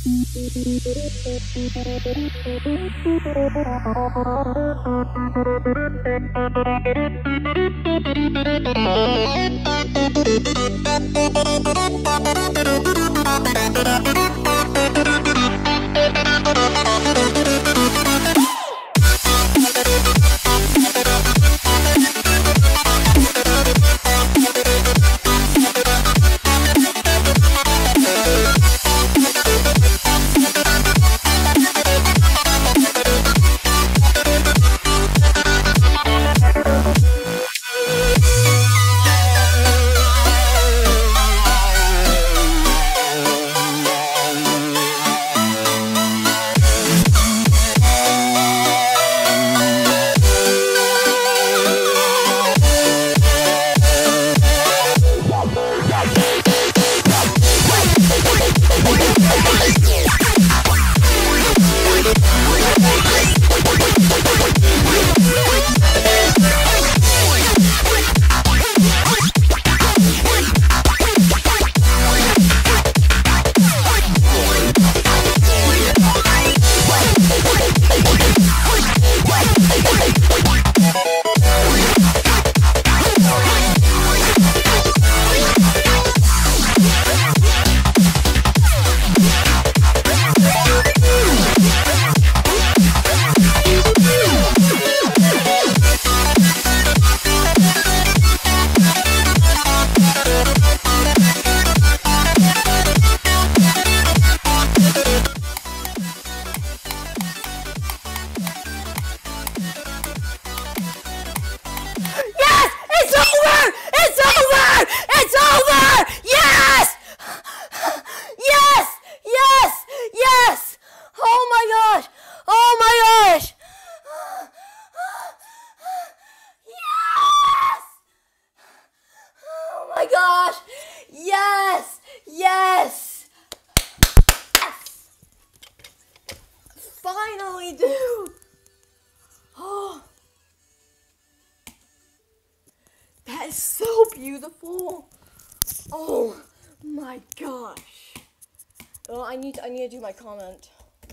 my gosh! Yes! Yes! Finally, dude! Oh, that is so beautiful. Oh my gosh. Well, I need to do my comment.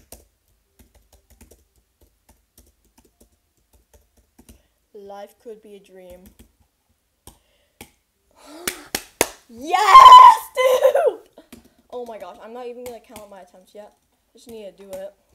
Life could be a dream. Yes, dude! Oh my gosh, I'm not even gonna count my attempts yet. I just need to do it.